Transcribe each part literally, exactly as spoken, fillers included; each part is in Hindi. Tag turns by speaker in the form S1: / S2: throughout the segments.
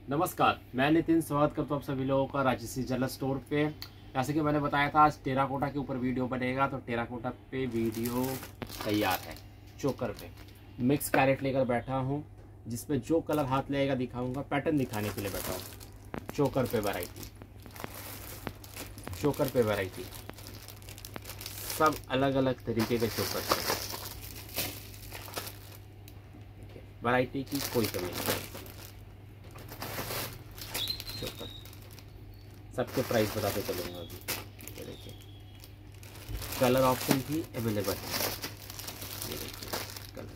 S1: नमस्कार, मैं नितिन स्वागत करता हूँ आप सभी लोगों का राजश्री जनरल स्टोर पे। जैसे कि मैंने बताया था आज टेराकोटा के ऊपर वीडियो बनेगा, तो टेराकोटा पे वीडियो तैयार है। चोकर पे मिक्स कैरेट लेकर बैठा हूँ, जिसमें जो कलर हाथ लगेगा दिखाऊंगा, पैटर्न दिखाने के लिए बैठा हूँ। चोकर पे वैरायटी, चोकर पे वैरायटी, सब अलग अलग तरीके के चोकर है। वैरायटी की कोई कमी नहीं है। चोकर सबके प्राइस बताते चलूँगा अभी। ये देखिए, कलर ऑप्शन भी अवेलेबल है। ये देखिए कलर,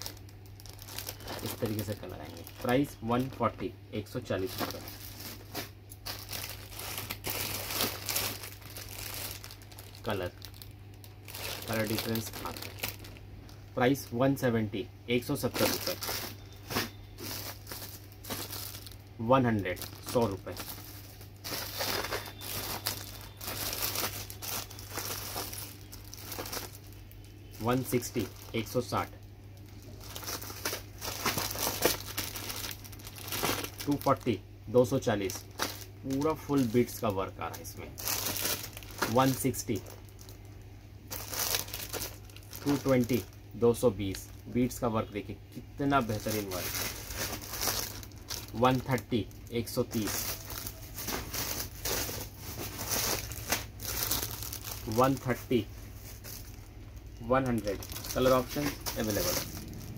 S1: इस तरीके से कलर आएंगे। प्राइस वन फोर्टी, एक सौ चालीस रुपये। कलर कलर डिफरेंस आता है। प्राइस वन सेवेंटी, एक सौ सत्तर रुपये। वन हंड्रेड, सौ रुपये। वन सिक्सटी, एक सौ साठ। टू फोर्टी, दो सौ चालीस। पूरा फुल बीट्स का वर्क आ रहा है इसमें। One sixty. टू ट्वेंटी, दो सौ बीस। बीट्स का वर्क देखिए कितना बेहतरीन वर्क है। वन थर्टी, एक सौ तीस। One thirty, one hundred. Colour option available है।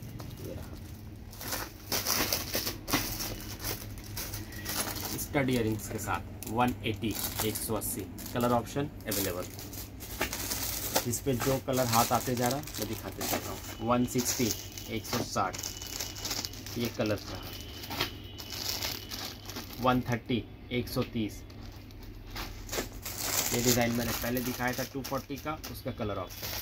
S1: स्टड इयरिंग्स के साथ वन एटी, एक सौ अस्सी। कलर ऑप्शन अवेलेबल, जिस पे जो कलर हाथ आते जा रहा है मैं दिखाते जा रहा हूँ। वन सिक्सटी, एक सौ साठ। ये कलर था। वन थर्टी, एक सौ तीस। ये डिज़ाइन मैंने पहले दिखाया था टू फोर्टी का, उसका कलर ऑप्शन।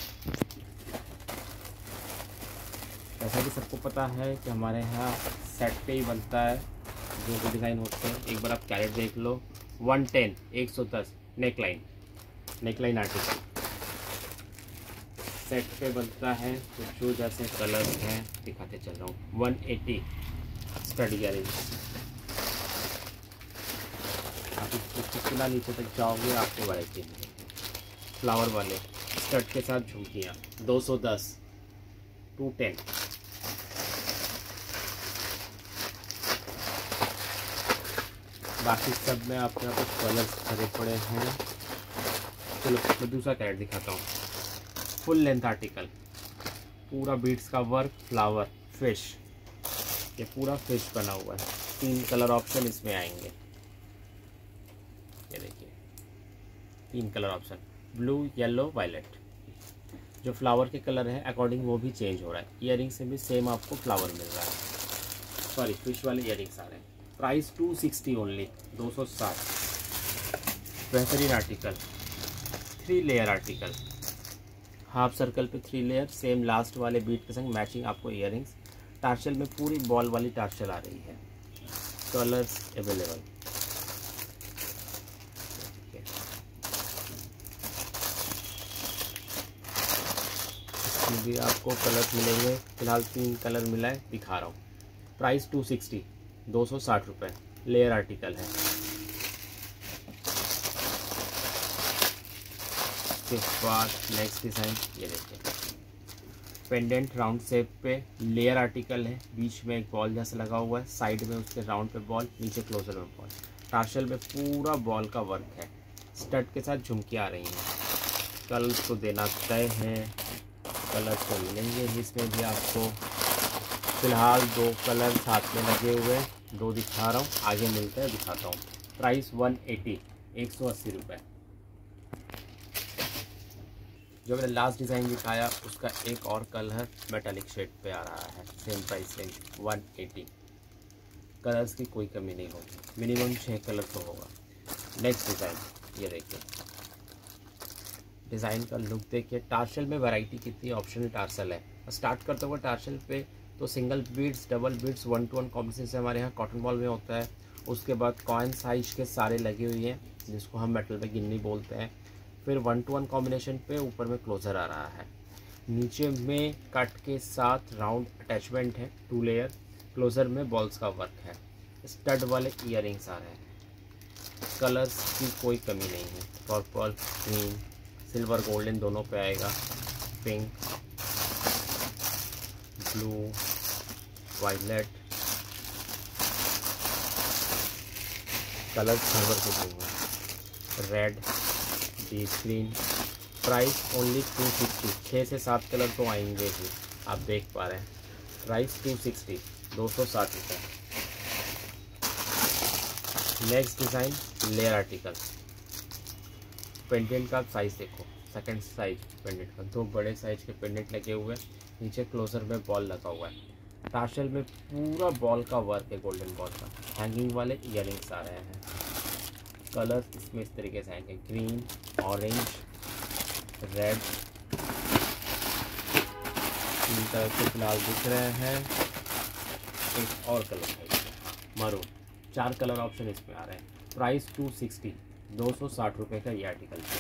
S1: जैसा कि सबको पता है कि हमारे यहाँ सेट पे ही बनता है जो भी डिज़ाइन होते हैं। एक बार आप कैरेट देख लो। वन टेन, एक सौ दस। नेकलाइन, नेकलाइन आर्टिकल सेट पे बनता है, तो जो जैसे कलर हैं दिखाते चल रहा हूँ। One eighty. स्टड इयरिंग्स, आप कितना नीचे तक जाओगे आपको वैरायटी मिलेगी। फ्लावर वाले स्टड के साथ झुमकियाँ, दो सौ दस। Two ten. बाकी सब में आपके यहाँ कुछ कलर्स भरे पड़े हैं। चलो मैं दूसरा कैरेट दिखाता हूँ। फुल लेंथ आर्टिकल, पूरा बीड्स का वर्क, फ्लावर, फिश। ये पूरा फिश बना हुआ है। तीन कलर ऑप्शन इसमें आएंगे। ये देखिए तीन colour option, blue, yellow, violet. जो फ्लावर के कलर है अकॉर्डिंग वो भी चेंज हो रहा है। ईयरिंग से भी सेम आपको फ्लावर मिल रहा है। सॉरी, फिश वाले ईयरिंग्स आ रहे हैं। प्राइस टू सिक्सटी ओनली, दो सौ साठ। बेहतरीन article, three layer article. Half circle पे थ्री लेयर, सेम लास्ट वाले बीट के संग मैचिंग आपको ईयरिंग्स। टार्शल में पूरी बॉल वाली टार्शल आ रही है। Colours available. इसमें भी आपको कलर्स मिलेंगे। फिलहाल तीन कलर मिला है, दिखा रहा हूँ। प्राइस टू सिक्सटी, दो सौ साठ रुपये। लेयर आर्टिकल है। उसके बाद नेक्स्ट डिज़ाइन ये देखिए, पेंडेंट राउंड शेप पे लेयर आर्टिकल है। बीच में एक बॉल जैसा लगा हुआ है, साइड में उसके राउंड पे बॉल, नीचे क्लोजर में बॉल। टार्शल में पूरा बॉल का वर्क है। स्टड के साथ झुमकियाँ आ रही हैं। कलर तो देना तय है, कलर तो मिलेंगे इसमें भी आपको। फिलहाल दो कलर साथ में लगे हुए, दो दिखा रहा हूँ, आगे मिलते हैं दिखाता हूँ। प्राइस वन एटी, एक सौ अस्सी रुपये। जो मैंने लास्ट डिज़ाइन दिखाया उसका एक और कलर मेटालिक शेड पे आ रहा है। Same price range one eighty. Colours की कोई कमी नहीं होगी, मिनिमम छः कलर तो होगा। नेक्स्ट डिज़ाइन ये देखिए, डिज़ाइन का लुक देखिए। टार्शल में वैरायटी कितनी ऑप्शनल टार्शल है। स्टार्ट करते हुए टार्शल पे तो single beads, double beads, one two one combination से हमारे यहाँ कॉटन बॉल में होता है। उसके बाद कॉइन साइज के सारे लगे हुए हैं, जिसको हम मेटल पे गिन्नी बोलते हैं। फिर वन टू वन कॉम्बिनेशन पे ऊपर में क्लोजर आ रहा है। नीचे में कट के साथ राउंड अटैचमेंट है, टू लेयर। क्लोजर में बॉल्स का वर्क है। स्टड वाले इयररिंग्स आ रहे हैं, कलर्स की कोई कमी नहीं है, पर्पल, ग्रीन, सिल्वर, गोल्डन दोनों पे आएगा, pink, blue, violet, colour silver के हुए, red, deep green. Price only two sixty, छः से सात कलर तो आएंगे ही, आप देख पा रहे हैं। प्राइस टू सिक्सटी, दो सौ साठ रुपये। Next design layer article. Pendant का साइज़ देखो, सेकंड साइज पेंडेंट का, दो बड़े साइज के पेंडेंट लगे हुए हैं, नीचे क्लोजर में बॉल लगा हुआ है, टार्शल में पूरा बॉल का वर्क है, गोल्डन बॉल का। हैंगिंग वाले इयररिंग्स आ रहे हैं, कलर्स इसमें इस तरीके से आएंगे, ग्रीन, ऑरेंज, रेड, तीन तरह के फिलहाल दिख रहे हैं। एक और कलर है मरून, चार कलर ऑप्शन इसमें आ रहे हैं। प्राइस टू सिक्सटी, दो सौ साठ रुपये का ये आर्टिकल है।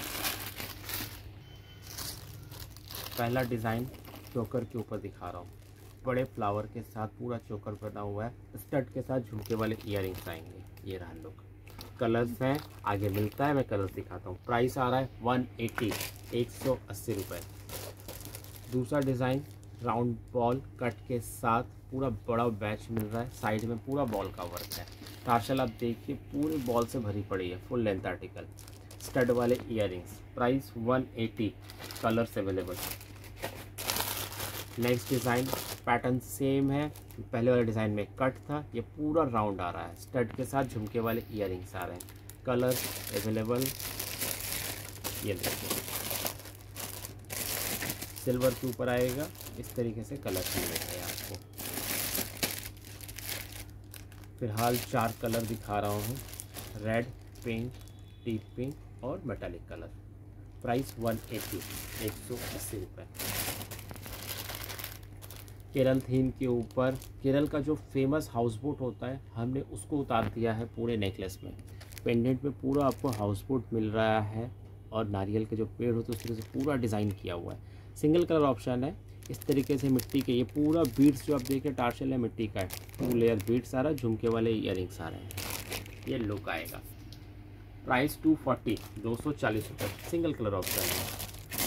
S1: पहला डिज़ाइन चोकर के ऊपर दिखा रहा हूँ, बड़े फ्लावर के साथ पूरा चोकर बना हुआ है, स्टड के साथ झुमके वाले इयररिंग्स आएंगे। ये रहा लुक, कलर्स हैं, आगे मिलता है, मैं कलर्स दिखाता हूँ। प्राइस आ रहा है वन एटी, एक सौ अस्सी रुपये। दूसरा डिज़ाइन राउंड बॉल कट के साथ पूरा बड़ा बैच मिल रहा है, साइड में पूरा बॉल का वर्क है, टार्शल आप देखिए पूरी बॉल से भरी पड़ी है, फुल लेंथ आर्टिकल, स्टड वाले earrings. Price one eighty, colours available. Next design pattern same है, पहले वाले डिज़ाइन में कट था, ये पूरा राउंड आ रहा है, स्टड के साथ झुमके वाले इयररिंग्स आ रहे हैं, कलर अवेलेबल। ये देखिए सिल्वर के ऊपर आएगा, इस तरीके से कलर मिलेगा आपको। फिलहाल चार कलर दिखा रहा हूँ, रेड, पिंक, डीप पिंक और metallic colour. Price one eighty, एक सौ अस्सी रुपये। केरल थीम के ऊपर, केरल का जो फेमस हाउस बोट होता है, हमने उसको उतार दिया है पूरे नेकलेस में। पेंडेंट में पूरा आपको हाउस बोट मिल रहा है और नारियल के जो पेड़ होते हैं उस तरह से पूरा डिज़ाइन किया हुआ है। सिंगल कलर ऑप्शन है, इस तरीके से मिट्टी के, ये पूरा बीड्स जो आप देखें टार्शल है मिट्टी का है, टू लेयर बीड्स आ रहा है, झुमके वाले इयररिंग्स आ रहे हैं, ये लुक आएगा। प्राइस टू फोर्टी, दो सौ चालीस रुपये। सिंगल कलर ऑप्शन है।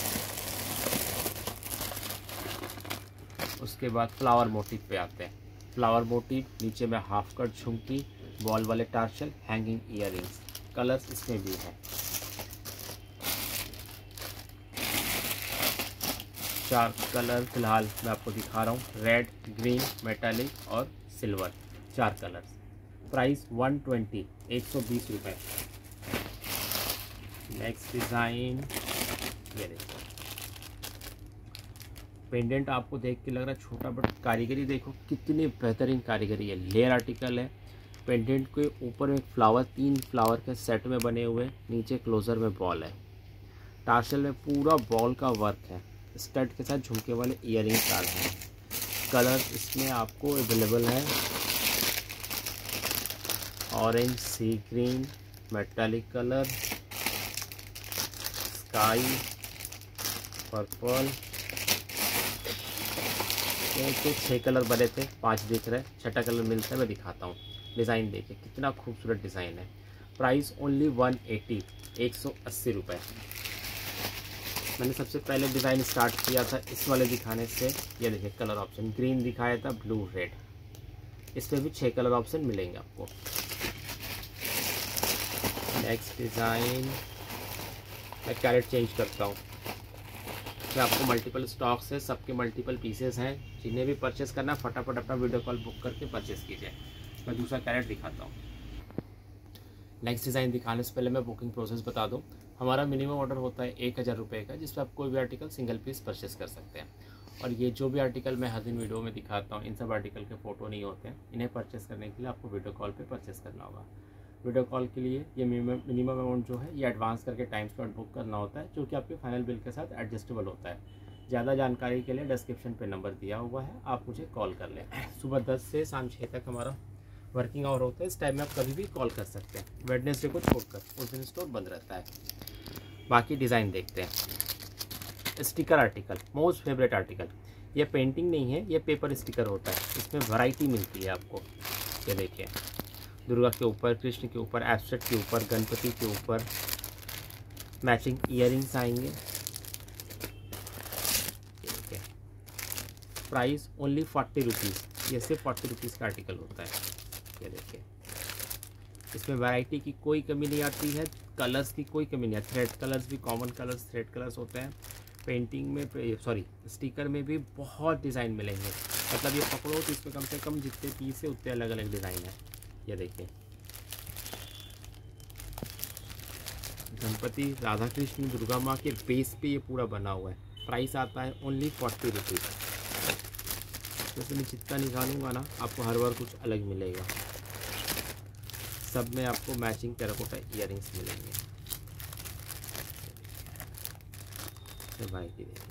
S1: उसके बाद फ्लावर मोटिव पे आते हैं। फ्लावर मोटिव, नीचे में हाफ कट झुमकी, बॉल वाले टार्शल, हैंगिंग इयररिंग्स, कलर्स इसमें भी हैं। चार कलर फिलहाल मैं आपको दिखा रहा हूँ, रेड, ग्रीन, मेटालिक और सिल्वर, चार कलर्स। प्राइस वन ट्वेंटी, एक सौ बीस रुपये। नेक्स्ट डिज़ाइन ये देखो, पेंडेंट आपको देख के लग रहा है छोटा, बट कारीगरी देखो कितनी बेहतरीन कारीगरी है। लेयर आर्टिकल है, पेंडेंट के ऊपर में फ्लावर, तीन फ्लावर के सेट में बने हुए, नीचे क्लोजर में बॉल है, टार्शल में पूरा बॉल का वर्क है, स्टड के साथ झुमके वाले इयररिंग्स आ रहे हैं। कलर इसमें आपको अवेलेबल है, orange, sea green, metallic colour, sky, purple. तो छः कलर बने थे, पांच दिख रहे, छठा कलर मिलता है, मैं दिखाता हूँ। डिज़ाइन देखिए कितना खूबसूरत डिज़ाइन है। प्राइस ओनली वन एटी, एक सौ अस्सी रुपये। मैंने सबसे पहले डिज़ाइन स्टार्ट किया था इस वाले दिखाने से। ये देखिए कलर ऑप्शन, ग्रीन दिखाया था, ब्लू, रेड, इसमें भी छः कलर ऑप्शन मिलेंगे आपको। नेक्स्ट डिज़ाइन, मैं कैरेट चेंज करता हूँ, मैं आपको मल्टीपल स्टॉक्स है, सबके मल्टीपल पीसेस हैं, जिन्हें भी परचेस करना है फटाफट अपना वीडियो कॉल बुक करके परचेस कीजिए। मैं दूसरा कैरेट दिखाता हूँ। नेक्स्ट डिज़ाइन दिखाने से पहले मैं बुकिंग प्रोसेस बता दूँ। हमारा मिनिमम ऑर्डर होता है एक हज़ार रुपये का, जिस पर आप कोई भी आर्टिकल सिंगल पीस परचेस कर सकते हैं। और ये जो भी आर्टिकल मैं हर दिन वीडियो में दिखाता हूँ, इन सब आर्टिकल के फ़ोटो नहीं होते हैं, इन्हें परचेस करने के लिए आपको वीडियो कॉल पे परचेस करना होगा। वीडियो कॉल के लिए ये मिनिमम मिनिमम अमाउंट जो है ये एडवांस करके टाइम स्लॉट बुक करना होता है, जो कि आपके फाइनल बिल के साथ एडजस्टेबल होता है। ज़्यादा जानकारी के लिए डिस्क्रिप्शन पे नंबर दिया हुआ है, आप मुझे कॉल कर लें। सुबह दस से शाम छः तक हमारा वर्किंग आवर होता है, इस टाइम में आप कभी भी कॉल कर सकते हैं। वेडनेसडे को छोड़कर उस दिन स्टोर बंद रहता है। बाकी डिज़ाइन देखते हैं। Sticker article, most favourite article. ये पेंटिंग नहीं है, ये पेपर स्टिकर होता है, इसमें वैरायटी मिलती है आपको। ये देखिए दुर्गा के ऊपर, कृष्ण के ऊपर, एब्स्ट्रैक्ट के ऊपर, गणपति के ऊपर मैचिंग ईयरिंग्स आएंगे। ठीक है, प्राइस ओनली फोर्टी रुपीज़। ये सिर्फ फोर्टी रुपीज़ का आर्टिकल होता है। ये देखिए, इसमें वैरायटी की कोई कमी नहीं आती है, कलर्स की कोई कमी नहीं है। थ्रेड कलर्स भी कॉमन कलर्स थ्रेड कलर्स होते हैं। पेंटिंग में, सॉरी स्टिकर में भी बहुत डिज़ाइन मिलेंगे। मतलब ये पकड़ो तो इसमें कम से कम जितने पीस है उतने अलग अलग डिज़ाइन है। ये देखिए, गणपति, राधा कृष्ण, दुर्गा माँ के बेस पे ये पूरा बना हुआ है। प्राइस आता है ओनली फोर्टी रुपीज़। जैसे मैं जितना निकालूंगा ना, आपको हर बार कुछ अलग मिलेगा। सब में आपको मैचिंग टेराकोटा इयररिंग्स मिलेंगे। तो भाई की देखिए,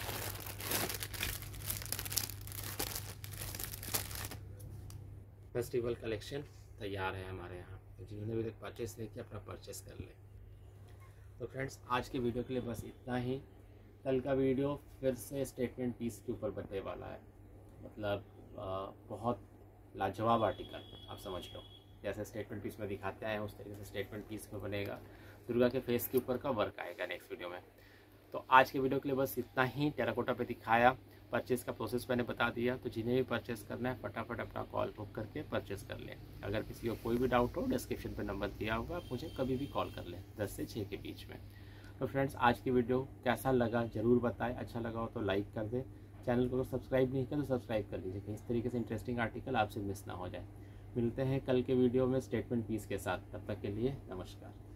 S1: फेस्टिवल कलेक्शन तैयार है हमारे यहाँ। तो जिन्होंने भी तक परचेस नहीं किया, अपना परचेस कर ले। तो फ्रेंड्स, आज के वीडियो के लिए बस इतना ही। कल का वीडियो फिर से स्टेटमेंट पीस के ऊपर बनने वाला है। मतलब आ, बहुत लाजवाब आर्टिकल, आप समझ लो। जैसे स्टेटमेंट पीस में दिखाते हैं उस तरीके से स्टेटमेंट पीस में बनेगा। दुर्गा के फेस के ऊपर का वर्क आएगा नेक्स्ट वीडियो में। तो आज के वीडियो के लिए बस इतना ही। टेराकोटा पे दिखाया, परचेज़ का प्रोसेस मैंने बता दिया। तो जिन्हें भी परचेज़ करना है फटाफट अपना कॉल बुक करके परचेज़ कर लें। अगर किसी को कोई भी डाउट हो, डिस्क्रिप्शन पे नंबर दिया होगा, आप मुझे कभी भी कॉल कर लें दस से छः के बीच में। तो फ्रेंड्स, आज की वीडियो कैसा लगा ज़रूर बताएं। अच्छा लगा हो तो लाइक कर दें। चैनल को अगर सब्सक्राइब नहीं किया तो सब्सक्राइब कर लीजिए, इस तरीके से इंटरेस्टिंग आर्टिकल आपसे मिस ना हो जाए। मिलते हैं कल के वीडियो में स्टेटमेंट पीस के साथ। तब तक के लिए नमस्कार।